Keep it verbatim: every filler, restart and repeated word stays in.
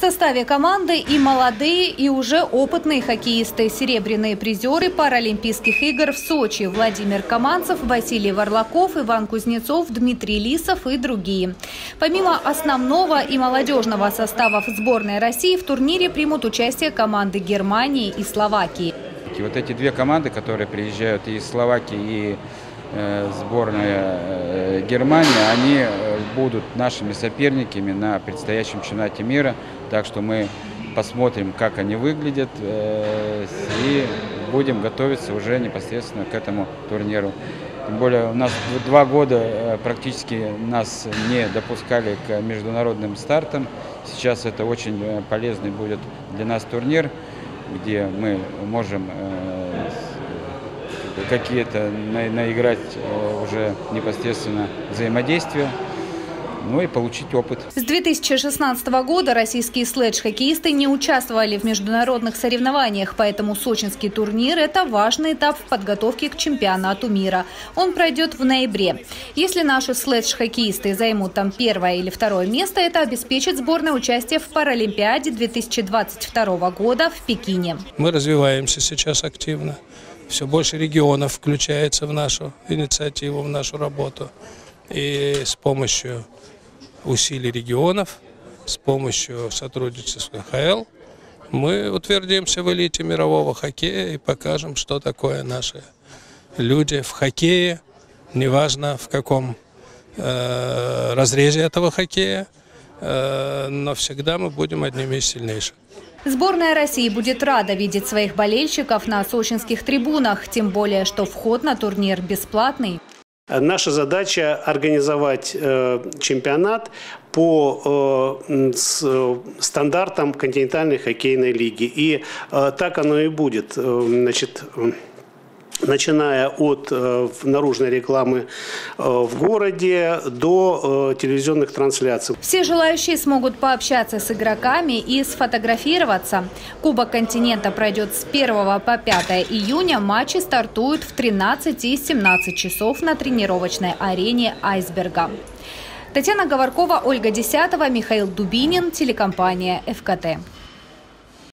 составе команды и молодые, и уже опытные хоккеисты, серебряные призеры Паралимпийских игр в Сочи: Владимир Каманцев, Василий Варлаков, Иван Кузнецов, Дмитрий Лисов и другие. Помимо основного и молодежного составов сборной России в турнире примут участие команды Германии и Словакии. И вот эти две команды, которые приезжают и из Словакии, и э, сборная э, Германии, они э, будут нашими соперниками на предстоящем чемпионате мира. Так что мы посмотрим, как они выглядят, э, и будем готовиться уже непосредственно к этому турниру. Тем более у нас два года э, практически нас не допускали к международным стартам. Сейчас это очень полезный будет для нас турнир, где мы можем э, какие-то на, наиграть э, уже непосредственно взаимодействия, ну и получить опыт. С две тысячи шестнадцатого года российские слэдж-хоккеисты не участвовали в международных соревнованиях, поэтому сочинский турнир – это важный этап в подготовке к чемпионату мира. Он пройдет в ноябре. Если наши слэдж-хоккеисты займут там первое или второе место, это обеспечит сборной участие в Паралимпиаде две тысячи двадцать второго года в Пекине. Мы развиваемся сейчас активно. Все больше регионов включается в нашу инициативу, в нашу работу. И с помощью усилий регионов, с помощью сотрудничества с ка ха эл мы утвердимся в элите мирового хоккея и покажем, что такое наши люди в хоккее, неважно в каком э, разрезе этого хоккея, э, но всегда мы будем одними из сильнейших. Сборная России будет рада видеть своих болельщиков на сочинских трибунах, тем более, что вход на турнир бесплатный. Наша задача – организовать э, чемпионат по э, с, стандартам континентальной хоккейной лиги. И э, так оно и будет. Значит, начиная от э, наружной рекламы э, в городе до э, телевизионных трансляций. Все желающие смогут пообщаться с игроками и сфотографироваться. Кубок континента пройдет с первого по пятое июня. Матчи стартуют в тринадцать и семнадцать часов на тренировочной арене «Айсберга». Татьяна Говоркова, Ольга Десятова, Михаил Дубинин, телекомпания эф ка тэ.